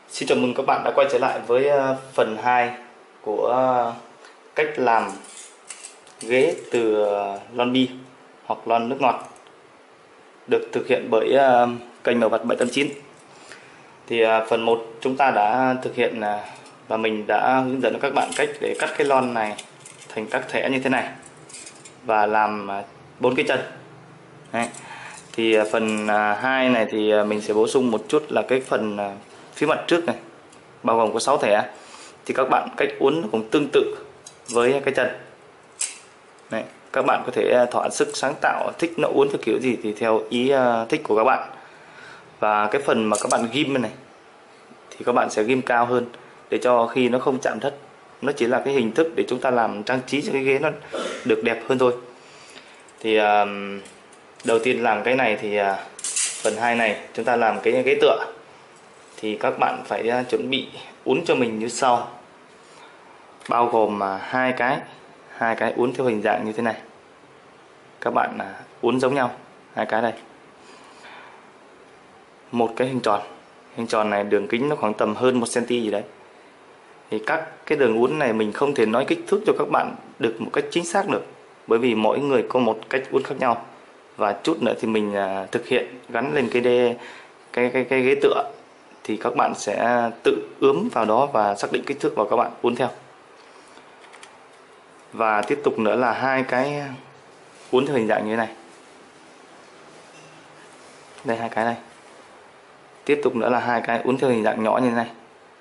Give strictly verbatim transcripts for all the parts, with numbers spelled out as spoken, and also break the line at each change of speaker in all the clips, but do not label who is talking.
Xin chào mừng các bạn đã quay trở lại với ờ, phần hai của ờ, cách làm ghế từ ờ, lon bi hoặc lon nước ngọt, được thực hiện bởi ờ, kênh Mèo Vặt bảy tám chín. Thì ờ, phần một chúng ta đã thực hiện ờ, và mình đã hướng dẫn các bạn cách để cắt cái lon này thành các thẻ như thế này và làm ờ, bốn cái chân. Đấy. Thì ờ, phần ờ, hai này thì ờ, mình sẽ bổ sung một chút là cái phần ờ, phía mặt trước này, bao gồm có sáu thẻ. Thì các bạn cách uốn nó cũng tương tự với cái chân. Đấy, các bạn có thể thỏa sức sáng tạo, thích nó uốn theo kiểu gì thì theo ý thích của các bạn. Và cái phần mà các bạn ghim này thì các bạn sẽ ghim cao hơn để cho khi nó không chạm đất. Nó chỉ là cái hình thức để chúng ta làm trang trí cho cái ghế nó được đẹp hơn thôi. Thì đầu tiên làm cái này thì phần hai này chúng ta làm cái ghế tựa. Thì các bạn phải chuẩn bị uốn cho mình như sau, bao gồm hai cái hai cái uốn theo hình dạng như thế này. Các bạn uốn giống nhau hai cái đây. Một cái hình tròn, hình tròn này đường kính nó khoảng tầm hơn một xăng ti mét gì đấy. Thì các cái đường uốn này mình không thể nói kích thước cho các bạn được một cách chính xác được, bởi vì mỗi người có một cách uốn khác nhau. Và chút nữa thì mình thực hiện gắn lên cái đê, cái cái cái ghế tựa thì các bạn sẽ tự ướm vào đó và xác định kích thước và các bạn uốn theo. Và tiếp tục nữa là hai cái uốn theo hình dạng như thế này. Đây, hai cái này. Tiếp tục nữa là hai cái uốn theo hình dạng nhỏ như thế này.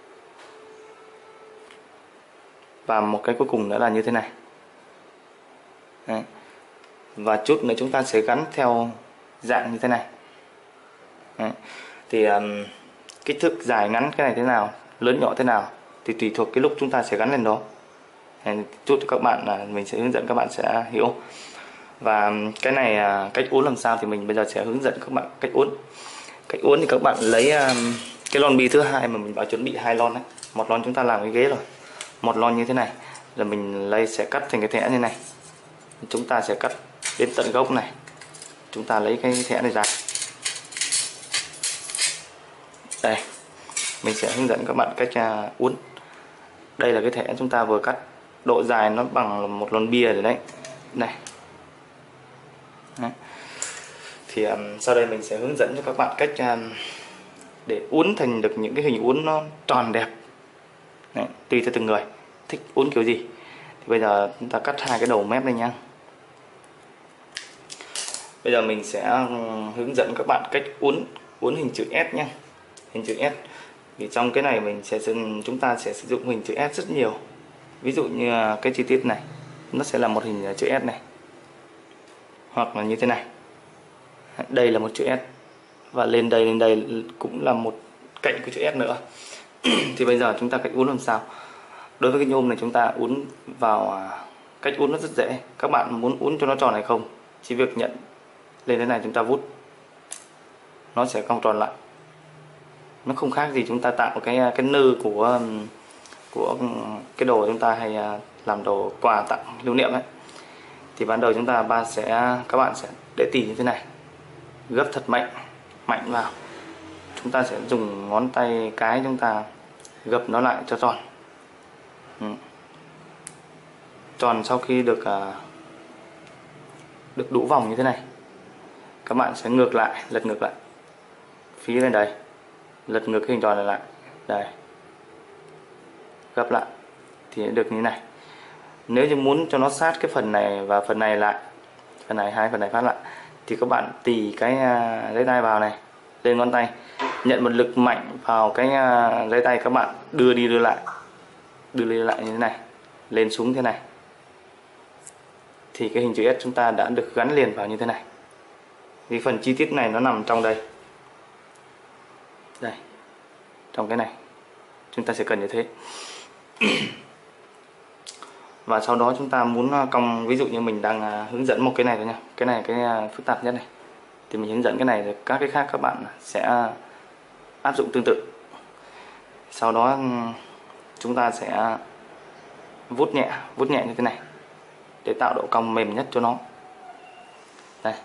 Và một cái cuối cùng nữa là như thế này. Đấy. Và chút nữa chúng ta sẽ gắn theo dạng như thế này. Đấy. Thì um, kích thước dài ngắn cái này thế nào, lớn nhỏ thế nào thì tùy thuộc cái lúc chúng ta sẽ gắn lên đó. Chút cho các bạn là mình sẽ hướng dẫn các bạn sẽ hiểu. Và cái này cách uốn làm sao thì mình bây giờ sẽ hướng dẫn các bạn cách uốn. Cách uốn thì các bạn lấy cái lon bi thứ hai mà mình bảo chuẩn bị hai lon đấy. Một lon chúng ta làm cái ghế rồi, một lon như thế này, rồi mình lấy sẽ cắt thành cái thẻ như này. Chúng ta sẽ cắt đến tận gốc này. Chúng ta lấy cái thẻ này ra. Đây, mình sẽ hướng dẫn các bạn cách uốn. Đây là cái thẻ chúng ta vừa cắt, độ dài nó bằng một lon bia rồi đấy. Này. Đấy. Thì um, sau đây mình sẽ hướng dẫn cho các bạn cách um, để uốn thành được những cái hình uốn nó tròn đẹp. Đấy, tùy theo từng người thích uốn kiểu gì. Thì bây giờ chúng ta cắt hai cái đầu mép này nhá. Bây giờ mình sẽ hướng dẫn các bạn cách uốn uốn hình chữ S nhé. Hình chữ S. Thì trong cái này mình sẽ chúng ta sẽ sử dụng hình chữ S rất nhiều. Ví dụ như cái chi tiết này nó sẽ là một hình chữ S này, hoặc là như thế này. Đây là một chữ S và lên đây lên đây cũng là một cạnh của chữ S nữa. Thì bây giờ chúng ta cách uốn làm sao? Đối với cái nhôm này chúng ta uốn vào, cách uốn nó rất dễ. Các bạn muốn uốn cho nó tròn hay không, chỉ việc nhận lên thế này chúng ta vút, nó sẽ cong tròn lại. Nó không khác gì chúng ta tạo cái cái nơ của của cái đồ chúng ta hay làm đồ quà tặng lưu niệm ấy. Thì ban đầu chúng ta ba sẽ các bạn sẽ để tỉ như thế này, gấp thật mạnh mạnh vào. Chúng ta sẽ dùng ngón tay cái chúng ta gập nó lại cho tròn. Ừ. Tròn sau khi được được đủ vòng như thế này, các bạn sẽ ngược lại, lật ngược lại phía lên đây, lật ngược cái hình tròn này lại đây, gấp lại thì được như thế này. Nếu như muốn cho nó sát cái phần này và phần này lại, phần này hai phần này phát lại, thì các bạn tì cái dây tay vào này lên ngón tay, nhận một lực mạnh vào cái dây tay, các bạn đưa đi đưa lại, đưa đi đưa lại như thế này, lên xuống thế này, thì cái hình chữ S chúng ta đã được gắn liền vào như thế này. Vì phần chi tiết này nó nằm trong đây, đây, trong cái này chúng ta sẽ cần như thế. Và sau đó chúng ta muốn cong, ví dụ như mình đang hướng dẫn một cái này thôi nha, cái này cái phức tạp nhất này, thì mình hướng dẫn cái này, rồi các cái khác các bạn sẽ áp dụng tương tự. Sau đó chúng ta sẽ vuốt nhẹ, vuốt nhẹ như thế này để tạo độ cong mềm nhất cho nó. Đây.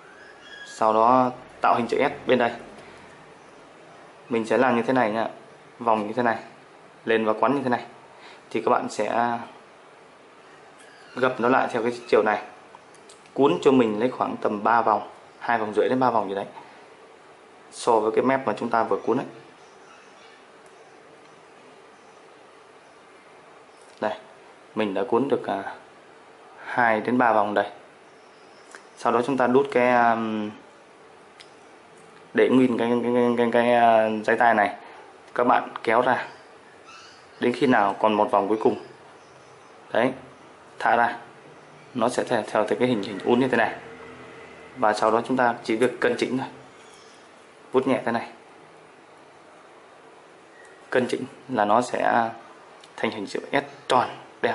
Sau đó tạo hình chữ S bên đây. Mình sẽ làm như thế này nha. vòng như thế này, lên và quấn như thế này, thì các bạn sẽ gập nó lại theo cái chiều này, cuốn cho mình lấy khoảng tầm ba vòng, hai vòng rưỡi đến ba vòng gì đấy, so với cái mép mà chúng ta vừa cuốn ấy. Đây, mình đã cuốn được hai đến ba vòng đây. Sau đó chúng ta đút cái để nguyên cái cái, cái, cái, cái dây tay này, các bạn kéo ra đến khi nào còn một vòng cuối cùng đấy, thả ra, nó sẽ theo theo cái hình hình uốn như thế này. Và sau đó chúng ta chỉ việc cân chỉnh thôi, vuốt nhẹ thế này, cân chỉnh là nó sẽ thành hình chữ S tròn đẹp.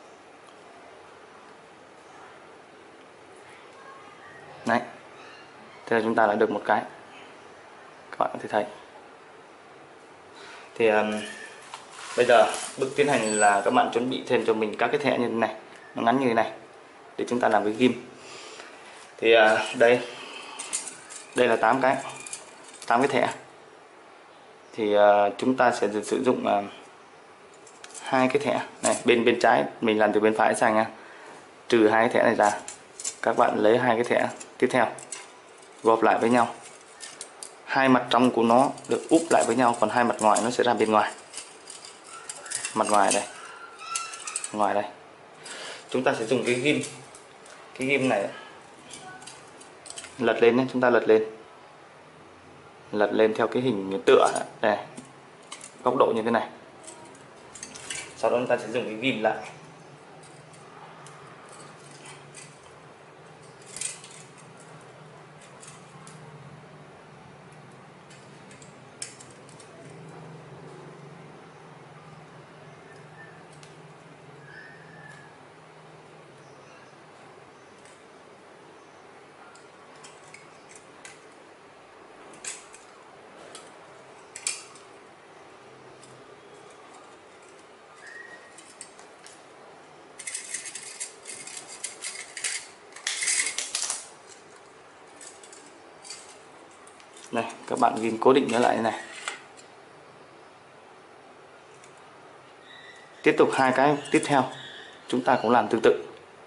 Đấy, thế là chúng ta đã được một cái, các bạn có thể thấy. Thì um, bây giờ bước tiến hành là các bạn chuẩn bị thêm cho mình các cái thẻ như thế này, nó ngắn như thế này, để chúng ta làm cái ghim. Thì uh, đây đây là tám cái tám cái thẻ. Thì uh, chúng ta sẽ sử dụng uh, hai cái thẻ này, bên bên trái mình làm từ bên phải sang nha, trừ hai cái thẻ này ra, các bạn lấy hai cái thẻ tiếp theo gộp lại với nhau, hai mặt trong của nó được úp lại với nhau, còn hai mặt ngoài nó sẽ ra bên ngoài. Mặt ngoài đây, ngoài đây chúng ta sẽ dùng cái ghim, cái ghim này lật lên nhé, chúng ta lật lên lật lên theo cái hình tựa này, góc độ như thế này. Sau đó chúng ta sẽ dùng cái ghim lại. Đây, các bạn ghim cố định nó lại như này. Tiếp tục hai cái tiếp theo chúng ta cũng làm tương tự,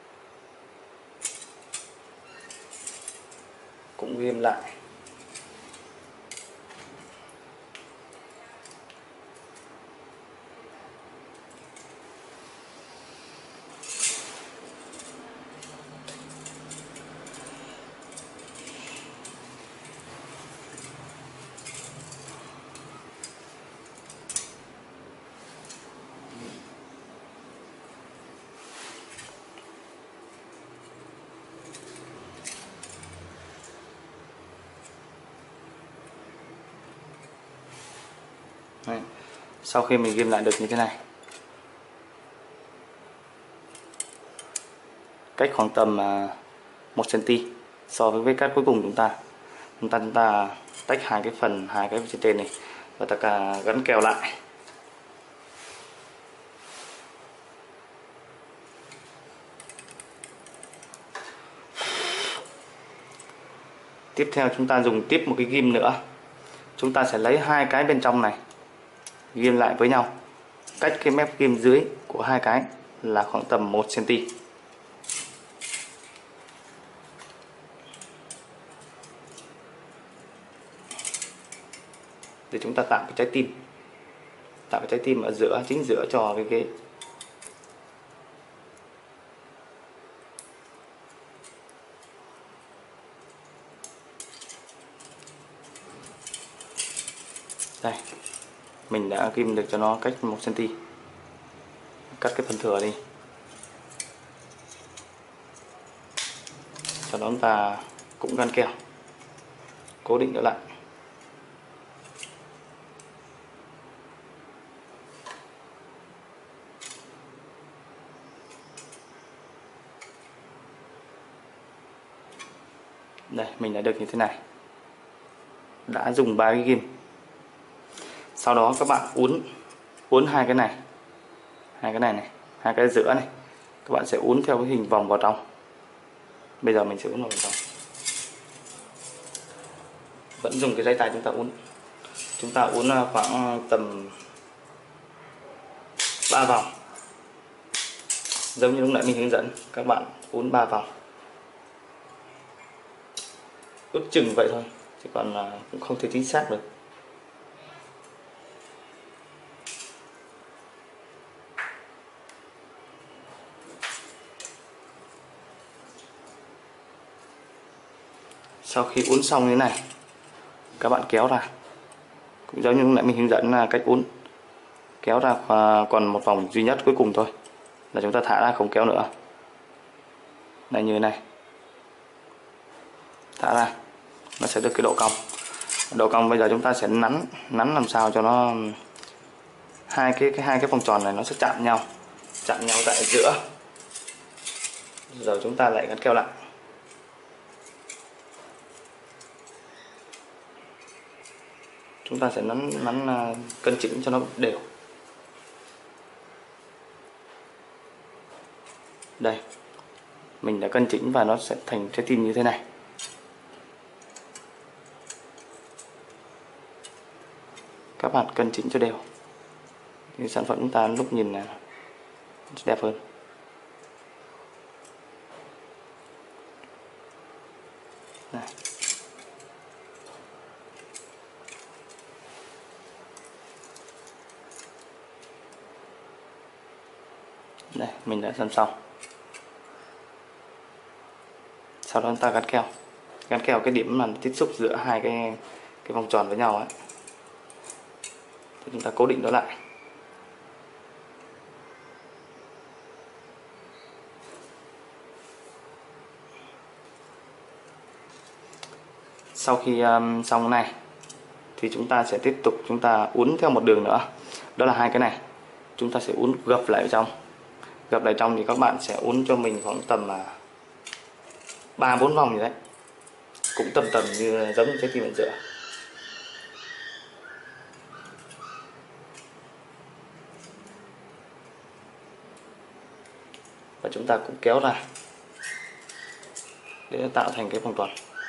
cũng ghim lại. Đây. Sau khi mình ghim lại được như thế này, cách khoảng tầm một xăng-ti-mét so với vết cắt cuối cùng chúng ta chúng ta chúng ta tách hai cái phần, hai cái trên trên này và ta cả gắn keo lại. Tiếp theo chúng ta dùng tiếp một cái ghim nữa, chúng ta sẽ lấy hai cái bên trong này ghim lại với nhau, cách cái mép ghim dưới của hai cái là khoảng tầm một xăng-ti-mét. Để chúng ta tạo cái trái tim, tạo cái trái tim ở giữa, chính giữa cho cái ghế. Đây, mình đã ghim được cho nó cách một xăng-ti-mét. Cắt cái phần thừa đi. Sau đó chúng ta cũng gắn keo cố định nó lại. Đây, mình đã được như thế này, đã dùng ba cái ghim. Sau đó các bạn uốn uốn hai cái này, hai cái này này, hai cái giữa này, các bạn sẽ uốn theo cái hình vòng vào trong. Bây giờ mình sẽ uốn vào trong, vẫn dùng cái dây tay chúng ta uốn. Chúng ta uốn khoảng tầm ba vòng, giống như lúc nãy mình hướng dẫn các bạn uốn ba vòng, ước chừng vậy thôi chứ còn à, cũng không thể chính xác được. Sau khi uốn xong như thế này, các bạn kéo ra, cũng giống như lúc nãy mình hướng dẫn là cách uốn, kéo ra còn một vòng duy nhất cuối cùng thôi là chúng ta thả ra, không kéo nữa. Này, như thế này, thả ra nó sẽ được cái độ cong. Độ cong bây giờ chúng ta sẽ nắn nắn làm sao cho nó hai cái cái hai cái vòng tròn này nó sẽ chạm nhau, chạm nhau tại giữa, rồi chúng ta lại gắn keo lại. Chúng ta sẽ nắn nắn cân chỉnh cho nó đều. Đây, mình đã cân chỉnh và nó sẽ thành trái tim như thế này. Các bạn cân chỉnh cho đều thì sản phẩm chúng ta lúc nhìn là đẹp hơn. Này. Đây, mình đã dần xong. Sau đó chúng ta gắn keo, gắn keo cái điểm mà tiếp xúc giữa hai cái cái vòng tròn với nhau ấy, thì chúng ta cố định nó lại. Sau khi um, xong cái này thì chúng ta sẽ tiếp tục chúng ta uốn theo một đường nữa, đó là hai cái này chúng ta sẽ uốn gập lại trong. Gập lại trong thì các bạn sẽ uốn cho mình khoảng tầm ba bốn vòng như đấy, cũng tầm tầm như giống như trái tim bạn dựa. Và chúng ta cũng kéo ra để tạo thành cái vòng tròn.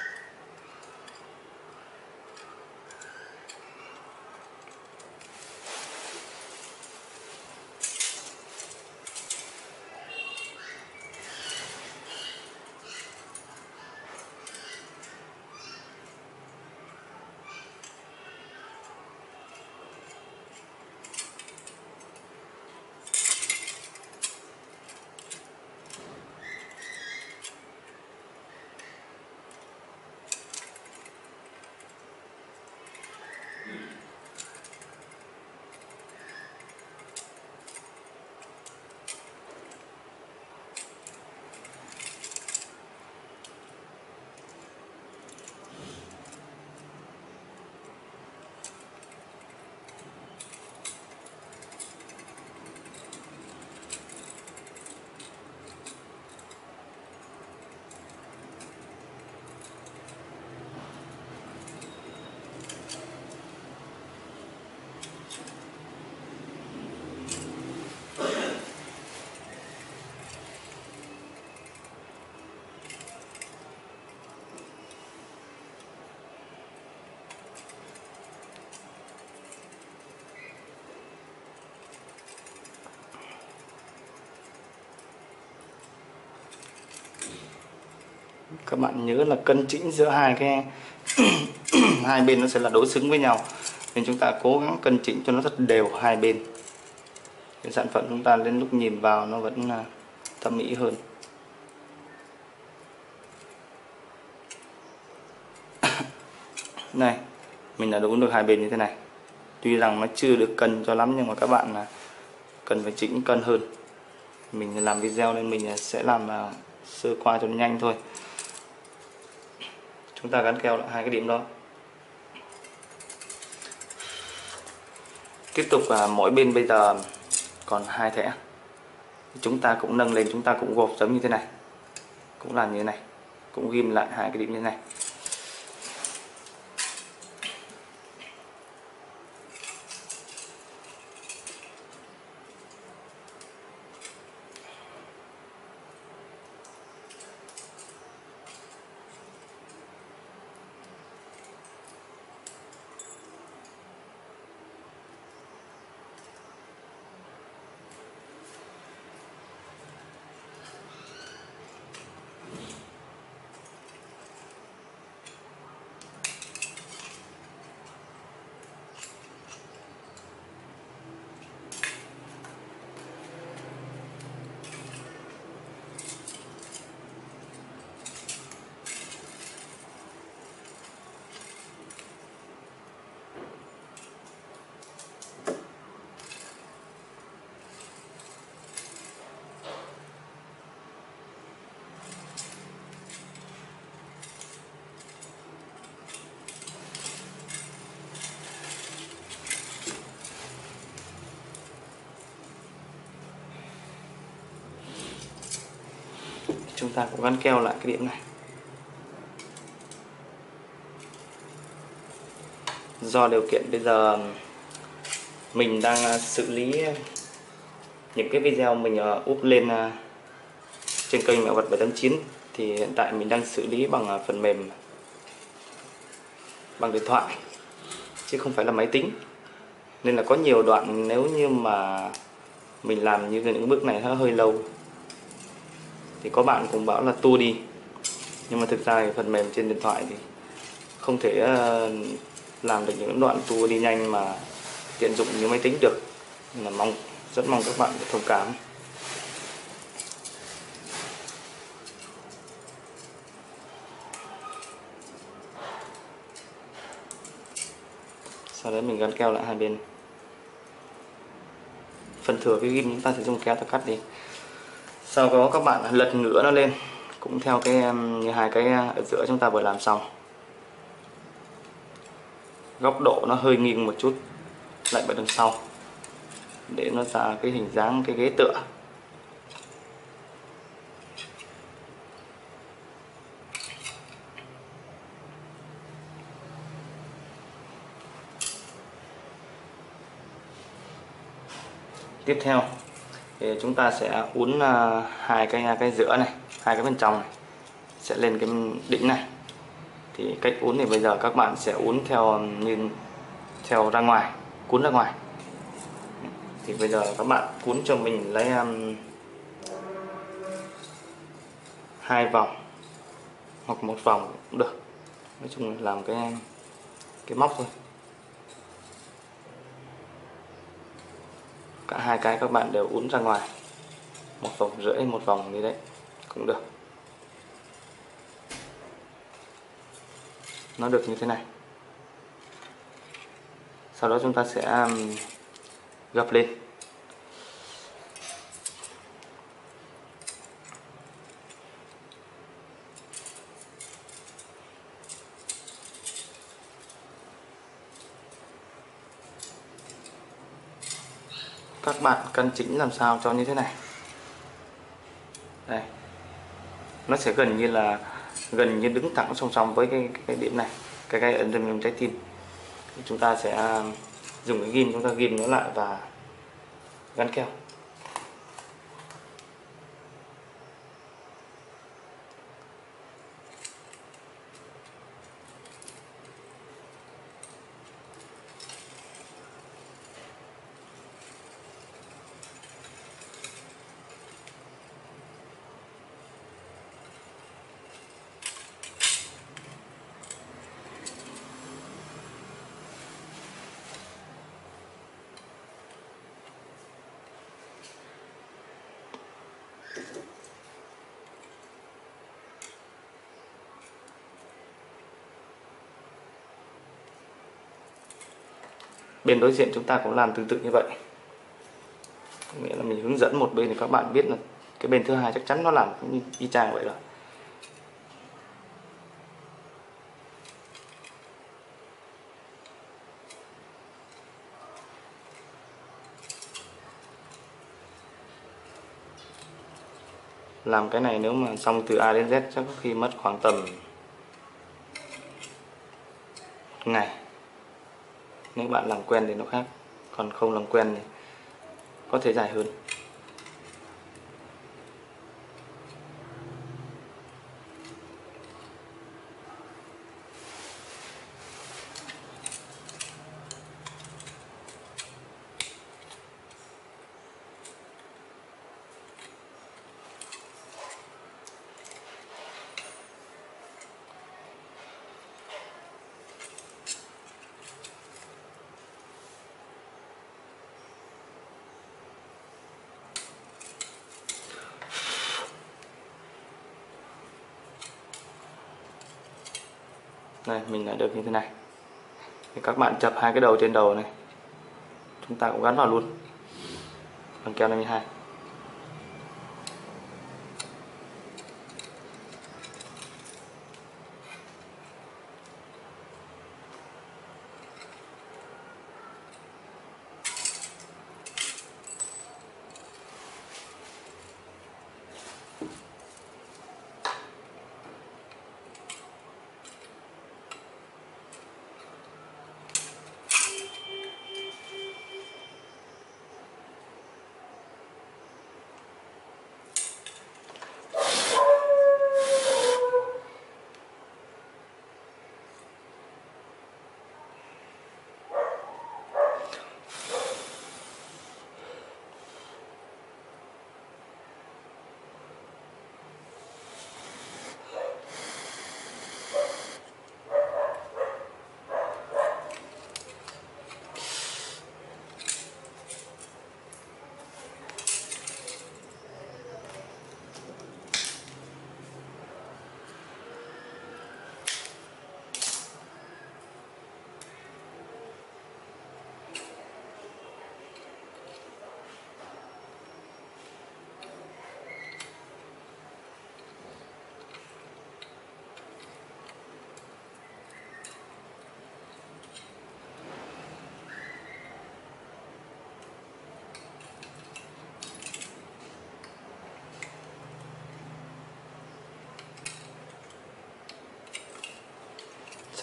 Các bạn nhớ là cân chỉnh giữa hai cái hai bên nó sẽ là đối xứng với nhau, nên chúng ta cố gắng cân chỉnh cho nó rất đều hai bên. Cái sản phẩm chúng ta đến lúc nhìn vào nó vẫn thẩm mỹ hơn. Này, mình đã đúng được hai bên như thế này. Tuy rằng nó chưa được cân cho lắm nhưng mà các bạn là cần phải chỉnh cân hơn. Mình làm video nên mình sẽ làm sơ qua cho nó nhanh thôi. Chúng ta gắn keo lại hai cái điểm đó. Tiếp tục là mỗi bên bây giờ còn hai thẻ, chúng ta cũng nâng lên, chúng ta cũng gộp giống như thế này, cũng làm như thế này, cũng ghim lại hai cái điểm như thế này. chúng ta cũng gắn keo lại cái điểm này. Do điều kiện bây giờ mình đang xử lý những cái video mình úp lên trên kênh Mẹo Vật bảy tám chín, thì hiện tại mình đang xử lý bằng phần mềm, bằng điện thoại chứ không phải là máy tính, nên là có nhiều đoạn nếu như mà mình làm như những bước này nó hơi lâu thì có bạn cũng bảo là tua đi, nhưng mà thực ra thì phần mềm trên điện thoại thì không thể làm được những đoạn tua đi nhanh mà tiện dụng như máy tính được, nên là mong rất mong các bạn thông cảm. Sau đấy mình gắn keo lại hai bên. Phần thừa cái ghim chúng ta sẽ dùng kéo ta cắt đi. Sau đó các bạn lật ngửa nó lên, cũng theo cái như hai cái ở giữa chúng ta vừa làm xong. Góc độ nó hơi nghiêng một chút lại vào đằng sau để nó ra cái hình dáng cái ghế tựa. Tiếp theo thì chúng ta sẽ uốn hai cái cái giữa này, hai cái bên trong này sẽ lên cái đỉnh này. Thì cách uốn thì bây giờ các bạn sẽ uốn theo như theo ra ngoài, cuốn ra ngoài. Thì bây giờ các bạn cuốn cho mình lấy um, hai vòng hoặc một vòng cũng được, nói chung là làm cái cái móc thôi. Cả hai cái các bạn đều uốn ra ngoài một vòng rưỡi, một vòng như đấy cũng được. Nó được như thế này. Sau đó chúng ta sẽ gập lên. Các bạn căn chỉnh làm sao cho như thế này. Đây. Nó sẽ gần như là gần như đứng thẳng song song với cái cái điểm này, cái cái ấn trong trái tim. Chúng ta sẽ dùng cái ghim, chúng ta ghim nó lại và gắn keo. Bên đối diện chúng ta cũng làm tương tự như vậy, nghĩa là mình hướng dẫn một bên thì các bạn biết là cái bên thứ hai chắc chắn nó làm cũng y chang vậy rồi. Làm cái này nếu mà xong từ A đến Z chắc có khi mất khoảng tầm một ngày. Nếu bạn làm quen thì nó khác, còn không làm quen thì có thể dài hơn. Đây, mình đã được như thế này. Thì các bạn chập hai cái đầu trên đầu này, chúng ta cũng gắn vào luôn bằng keo năm mươi hai.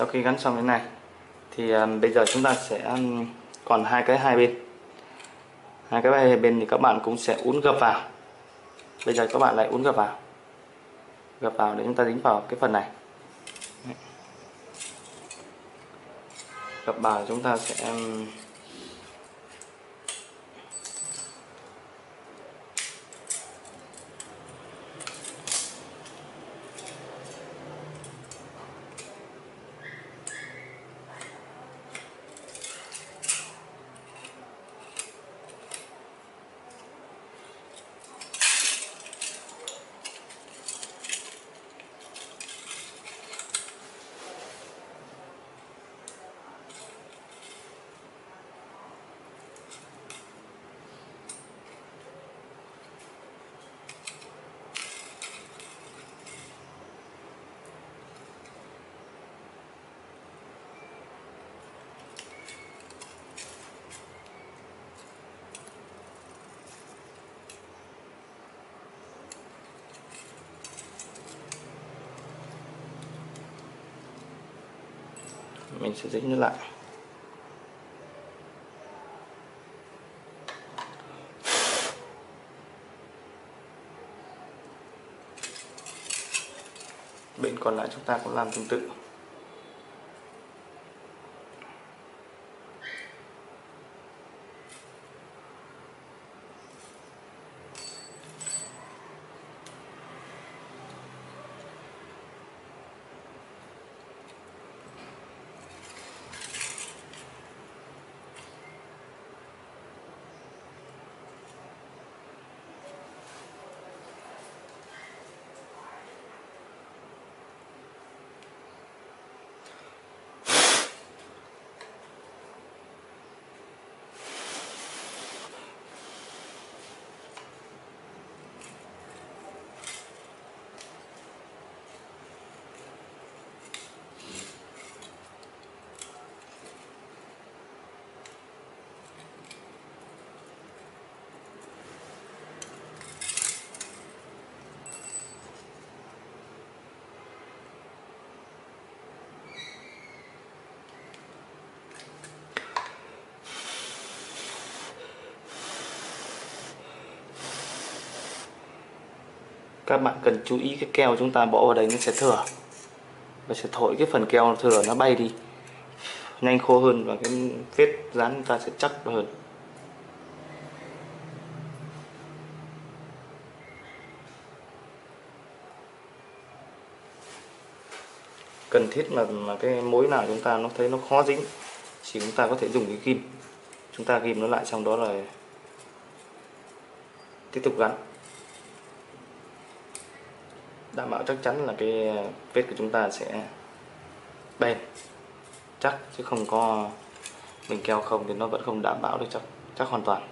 Sau khi gắn xong cái này thì um, bây giờ chúng ta sẽ um, còn hai cái hai bên. Hai cái hai bên thì các bạn cũng sẽ uốn gập vào. Bây giờ các bạn lại uốn gập vào. Gập vào để chúng ta dính vào cái phần này. Gập vào chúng ta sẽ um, mình sẽ dính nó lại. Bên còn lại chúng ta cũng làm tương tự. Các bạn cần chú ý cái keo chúng ta bỏ vào đây nó sẽ thừa và sẽ thổi cái phần keo thừa nó bay đi, nhanh khô hơn và cái vết dán chúng ta sẽ chắc hơn. Cần thiết là, là cái mối nào chúng ta nó thấy nó khó dính thì chúng ta có thể dùng cái ghim, chúng ta ghim nó lại, xong đó là tiếp tục gắn, đảm bảo chắc chắn là cái vết của chúng ta sẽ bền chắc, chứ không có mình keo không thì nó vẫn không đảm bảo được chắc chắc hoàn toàn.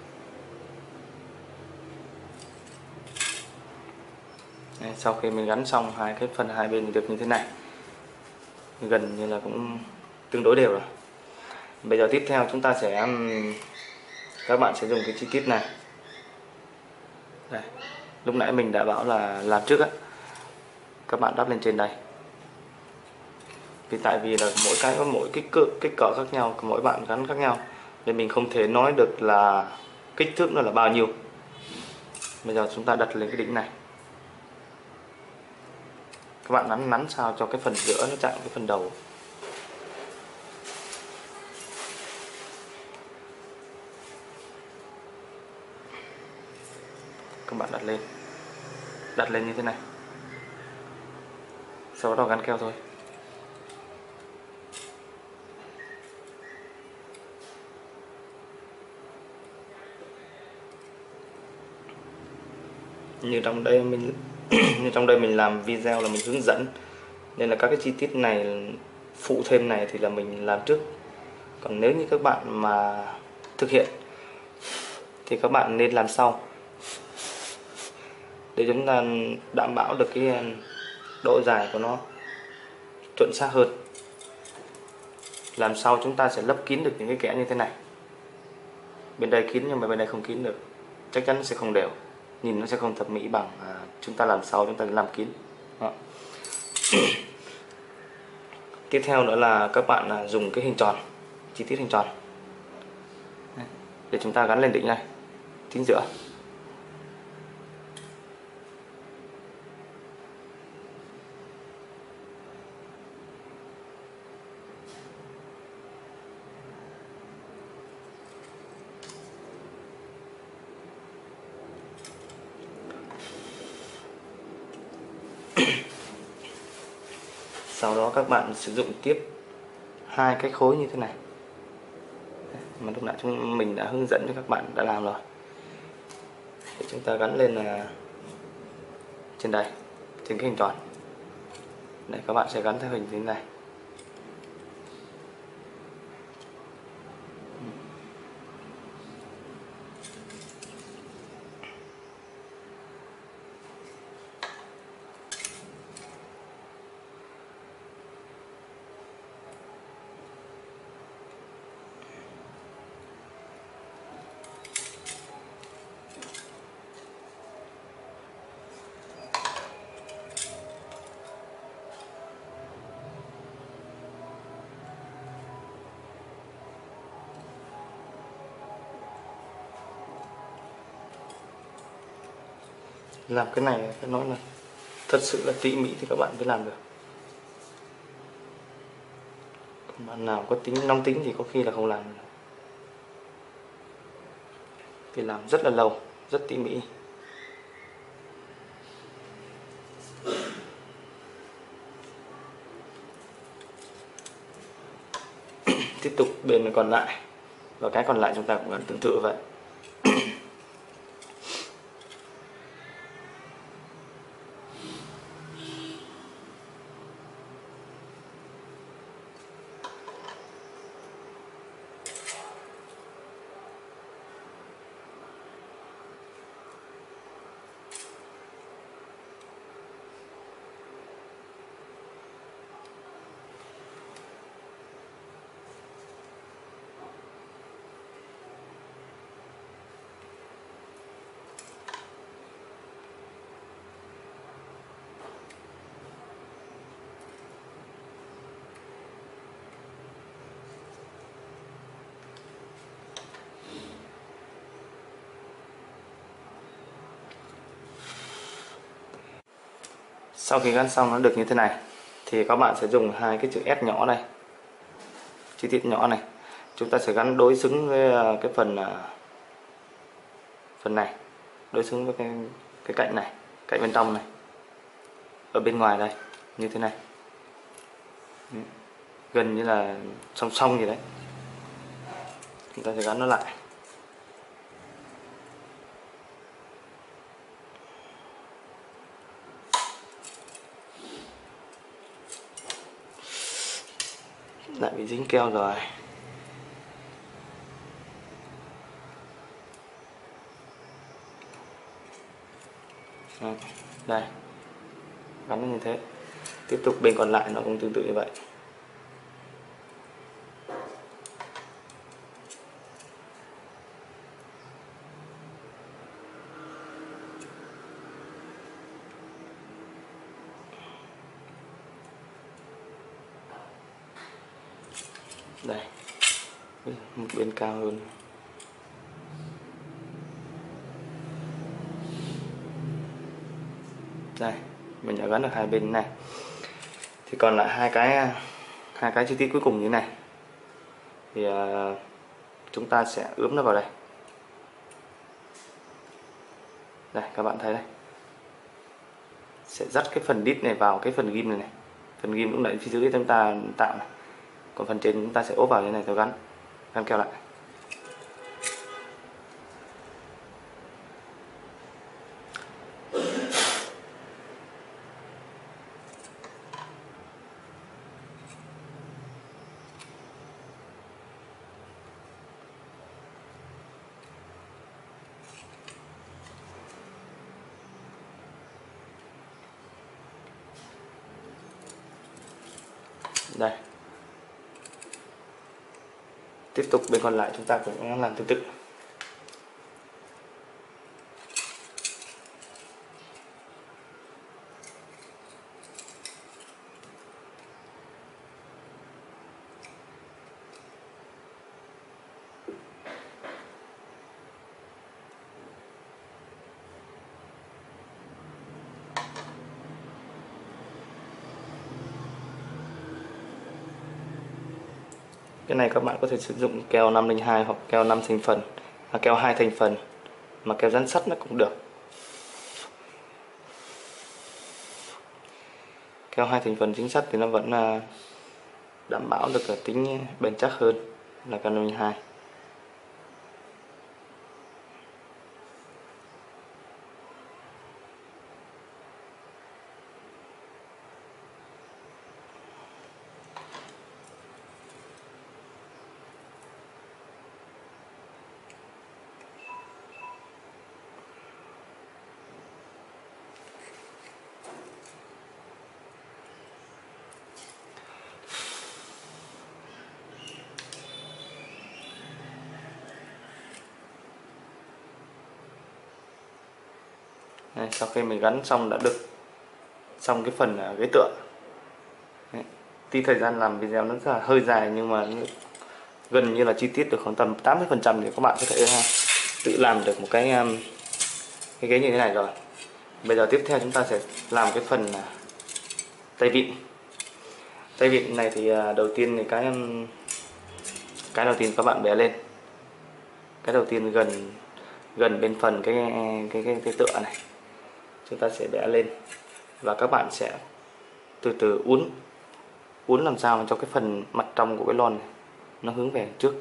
Đây, sau khi mình gắn xong hai cái phần hai bên được như thế này, gần như là cũng tương đối đều rồi. Bây giờ tiếp theo chúng ta sẽ các bạn sẽ dùng cái chi tiết này. Đây, lúc nãy mình đã bảo là làm trước á, các bạn đắp lên trên đây. Vì tại vì là mỗi cái có mỗi kích cỡ kích cỡ khác nhau, mỗi bạn gắn khác nhau nên mình không thể nói được là kích thước nó là bao nhiêu. Bây giờ chúng ta đặt lên cái đỉnh này, các bạn nắn nắn sao cho cái phần giữa nó chạm cái phần đầu. Các bạn đặt lên đặt lên như thế này, sau đó gắn keo thôi. Như trong đây mình như trong đây mình làm video là mình hướng dẫn, nên là các cái chi tiết này phụ thêm này thì là mình làm trước. Còn nếu như các bạn mà thực hiện thì các bạn nên làm sau, để chúng ta đảm bảo được cái độ dài của nó chuẩn xác hơn. Làm sau chúng ta sẽ lấp kín được những cái kẽ như thế này, bên đây kín nhưng mà bên đây không kín được, chắc chắn sẽ không đều, nhìn nó sẽ không thẩm mỹ bằng à, chúng ta làm sau chúng ta làm kín. Đó. Tiếp theo nữa là các bạn à, dùng cái hình tròn, chi tiết hình tròn để chúng ta gắn lên đỉnh này, chính giữa. Sau đó các bạn sử dụng tiếp hai cái khối như thế này mà lúc nãy chúng mình đã hướng dẫn cho các bạn đã làm rồi, để chúng ta gắn lên là trên đây, trên cái hình tròn. Đây, các bạn sẽ gắn theo hình thế này. Làm cái này phải nói là thật sự là tỉ mỉ thì các bạn mới làm được. Còn bạn nào có tính nóng tính thì có khi là không làm được, vì làm rất là lâu, rất tỉ mỉ. Tiếp tục bên còn lại, và cái còn lại chúng ta cũng cần tương tự vậy. Sau khi gắn xong nó được như thế này thì các bạn sẽ dùng hai cái chữ S nhỏ này, chi tiết nhỏ này, chúng ta sẽ gắn đối xứng với cái phần phần này, đối xứng với cái cái cạnh này, cạnh bên trong này, ở bên ngoài đây như thế này, gần như là song song gì đấy. Chúng ta sẽ gắn nó lại. Lại bị dính keo rồi. Đây, gắn nó như thế. Tiếp tục bên còn lại nó cũng tương tự như vậy. Đây, một bên cao hơn. Đây, mình đã gắn được hai bên này. Thì còn lại hai cái hai cái chi tiết cuối cùng như thế này. Thì uh, chúng ta sẽ ướm nó vào đây. Đây, các bạn thấy đây. Sẽ dắt cái phần đít này vào cái phần ghim này này. Phần ghim lúc nãy phía dưới chúng ta tạo này. Còn phần trên chúng ta sẽ ốp vào như này rồi gắn, gắn keo lại. Đây. Tiếp tục bên còn lại chúng ta cũng làm tương tự. Cái này các bạn có thể sử dụng keo năm không hai hoặc keo năm thành phần, à, keo hai thành phần, mà keo dán sắt nó cũng được. Keo hai thành phần chính sắt thì nó vẫn là đảm bảo được tính bền chắc hơn là keo năm không hai. Đây, sau khi mình gắn xong đã được xong cái phần ghế tựa. Đấy. Tuy thời gian làm video nó rất là hơi dài nhưng mà gần như là chi tiết được khoảng tầm tám mươi phần trăm để các bạn có thể tự làm được một cái cái ghế như thế này rồi. Bây giờ tiếp theo chúng ta sẽ làm cái phần tay vịn. Tay vịn này thì đầu tiên thì cái cái đầu tiên các bạn bẻ lên. Cái đầu tiên gần gần bên phần cái cái cái, cái tựa này chúng ta sẽ bẻ lên và các bạn sẽ từ từ uốn uốn làm sao cho cái phần mặt trong của cái lon này nó hướng về trước.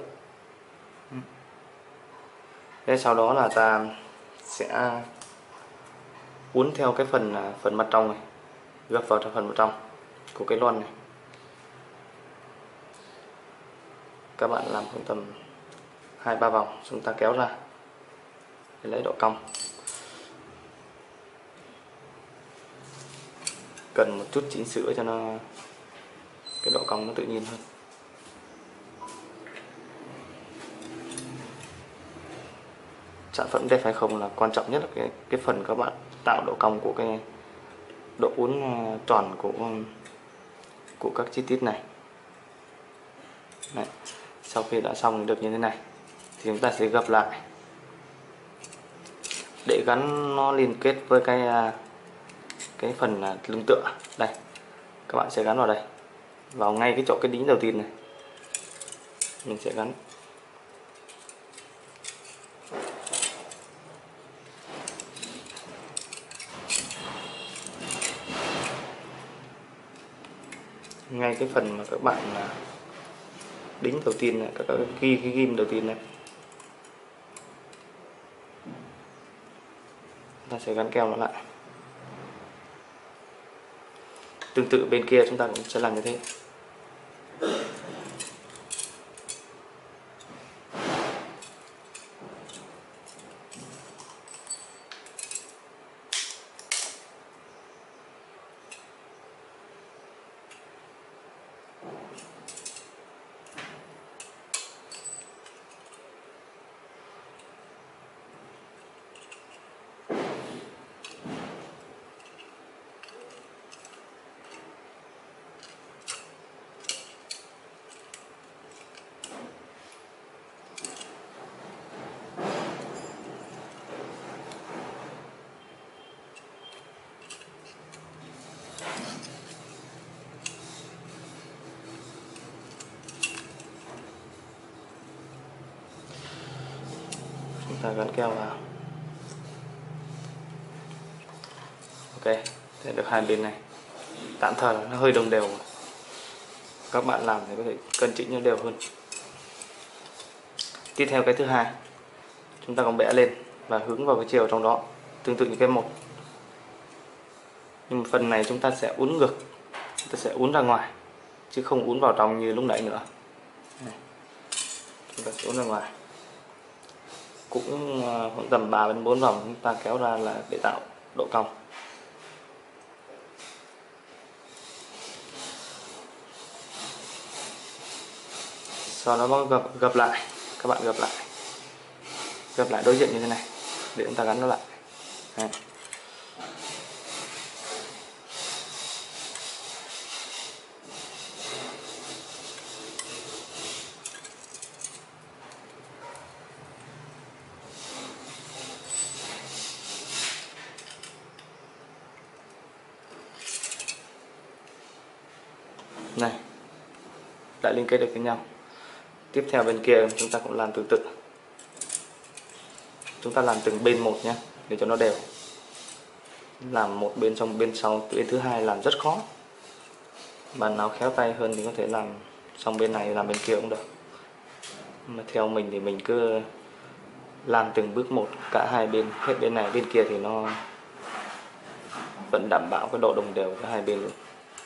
Thế sau đó là ta sẽ uốn theo cái phần phần mặt trong này, gấp vào trong phần mặt trong của cái lon này. Các bạn làm khoảng tầm hai ba vòng, chúng ta kéo ra để lấy độ cong. Cần một chút chỉnh sửa cho nó cái độ cong nó tự nhiên hơn. Sản phẩm đẹp hay không là quan trọng nhất là cái cái phần các bạn tạo độ cong của cái độ uốn tròn của của các chi tiết này. Đấy. Sau khi đã xong được như thế này thì chúng ta sẽ gập lại để gắn nó liên kết với cái cái phần lưng tựa. Đây, các bạn sẽ gắn vào đây, vào ngay cái chỗ cái đính đầu tiên này mình sẽ gắn. Ngay cái phần mà các bạn đính đầu tiên này, các cái ghi cái ghim đầu tiên này, ta sẽ gắn keo nó lại. Tương tự bên kia chúng ta cũng sẽ làm như thế. Chúng ta gắn keo vào. Ok, để được hai bên này tạm thời nó hơi đồng đều. Các bạn làm thì có thể cân chỉnh nó đều hơn. Tiếp theo cái thứ hai, chúng ta còn bẻ lên và hướng vào cái chiều trong đó, tương tự như cái một. Nhưng mà phần này chúng ta sẽ uốn ngược, chúng ta sẽ uốn ra ngoài chứ không uốn vào trong như lúc nãy nữa. Này. Chúng ta sẽ uốn ra ngoài. Cũng khoảng tầm ba đến bốn vòng chúng ta kéo ra là để tạo độ cong. Sau đó gập gập lại, các bạn gập lại. Gập lại đối diện như thế này để chúng ta gắn nó lại. Đây. Này, đã liên kết được với nhau. Tiếp theo bên kia chúng ta cũng làm tương tự. Chúng ta làm từng bên một nhé, để cho nó đều. Làm một bên xong bên sau, bên thứ hai làm rất khó. Bạn nào khéo tay hơn thì có thể làm xong bên này làm bên kia cũng được. Mà theo mình thì mình cứ làm từng bước một, cả hai bên, hết bên này bên kia thì nó vẫn đảm bảo cái độ đồng đều của hai bên luôn.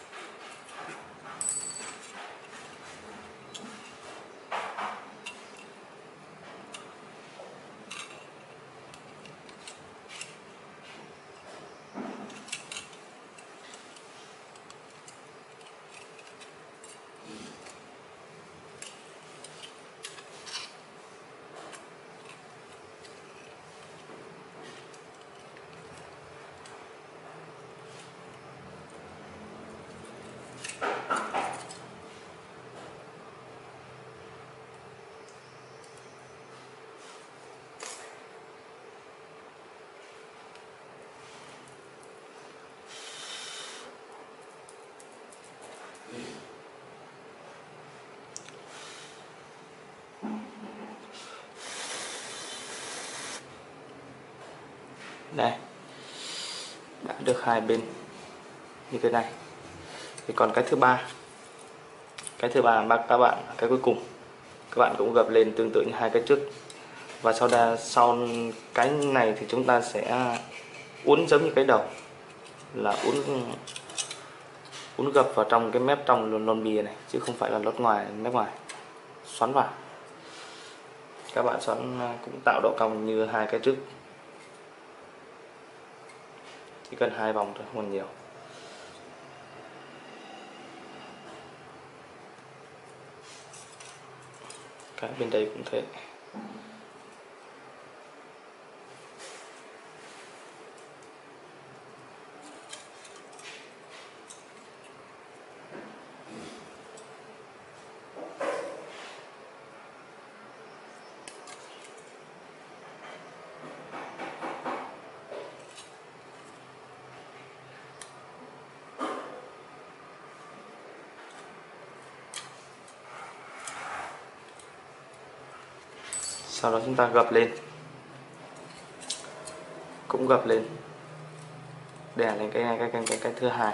Đây, đã được hai bên như thế này. Thì còn cái thứ ba, cái thứ ba bác các bạn, cái cuối cùng các bạn cũng gập lên tương tự như hai cái trước. Và sau đó sau cái này thì chúng ta sẽ uốn giống như cái đầu, là uốn uốn gập vào trong cái mép trong lon bia này, chứ không phải là lót ngoài mép ngoài, xoắn vào. Các bạn xoắn cũng tạo độ cong như hai cái trước, chỉ cần hai vòng thôi, không còn nhiều. Cái bên đây cũng thế. Sau đó chúng ta gập lên, cũng gập lên, đè lên cái cái cái cái, cái thứ hai,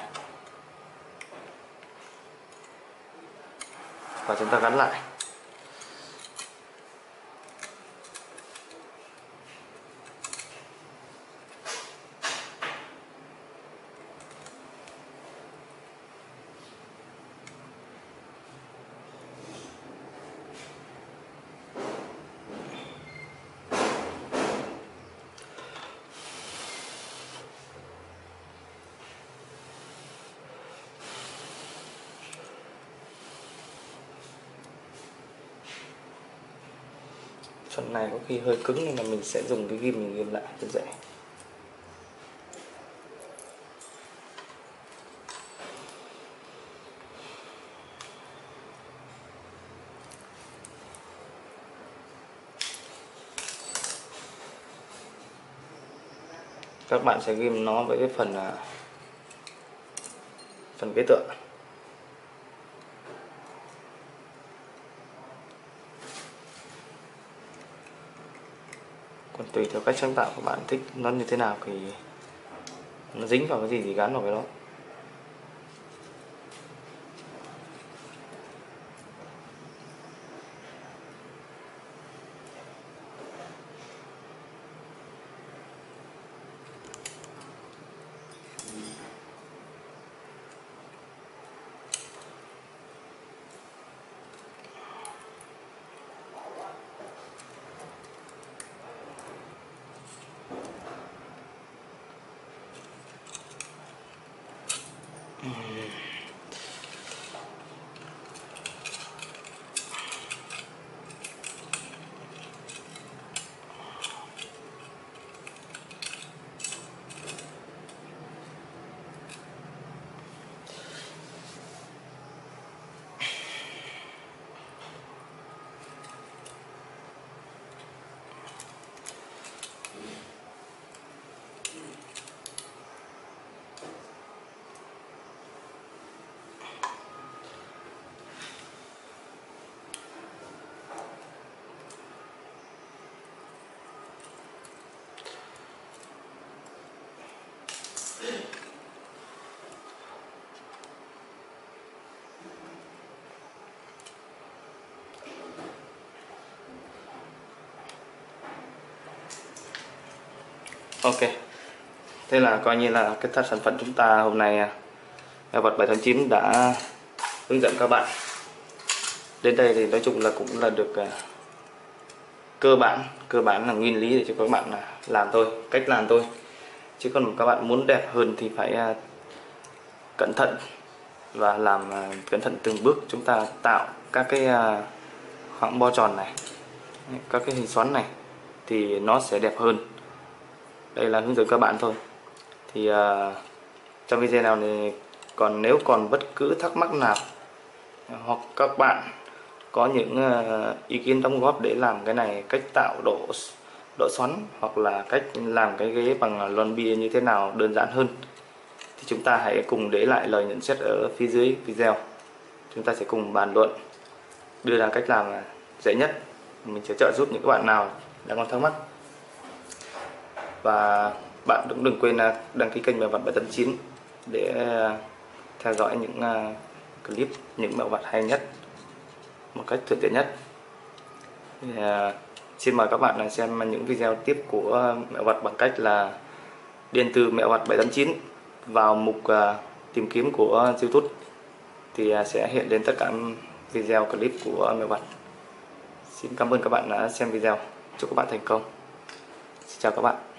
và chúng ta gắn lại. Phần này có khi hơi cứng nên là mình sẽ dùng cái ghim mình ghim lại cho dễ. Các bạn sẽ ghim nó với cái phần phần kế tượng. Còn tùy theo cách sáng tạo của bạn thích nó như thế nào thì nó dính vào cái gì thì gắn vào cái đó. Ok, thế là coi như là cái sản phẩm chúng ta hôm nay mẹo vặt bảy tháng chín đã hướng dẫn các bạn. Đến đây thì nói chung là cũng là được uh, cơ bản cơ bản là nguyên lý để cho các bạn là làm thôi, cách làm thôi. Chứ còn các bạn muốn đẹp hơn thì phải uh, cẩn thận và làm uh, cẩn thận từng bước. Chúng ta tạo các cái uh, khoảng bo tròn này, các cái hình xoắn này thì nó sẽ đẹp hơn. Đây là hướng dẫn các bạn thôi. Thì uh, trong video nào này, còn nếu còn bất cứ thắc mắc nào hoặc các bạn có những uh, ý kiến đóng góp để làm cái này, cách tạo độ độ xoắn hoặc là cách làm cái ghế bằng lon bia như thế nào đơn giản hơn, thì chúng ta hãy cùng để lại lời nhận xét ở phía dưới video. Chúng ta sẽ cùng bàn luận, đưa ra cách làm dễ nhất. Mình sẽ trợ giúp những các bạn nào đang còn thắc mắc. Và bạn cũng đừng quên đăng ký kênh Mẹo Vặt bảy tám chín để theo dõi những clip, những mẹo vặt hay nhất một cách thuận tiện nhất. Thì, uh, xin mời các bạn là xem những video tiếp của mẹo vặt bằng cách là điền từ Mẹo Vặt bảy tám chín vào mục uh, tìm kiếm của YouTube, thì uh, sẽ hiện lên tất cả video clip của mẹo vặt. Xin cảm ơn các bạn đã xem video. Chúc các bạn thành công. Xin chào các bạn.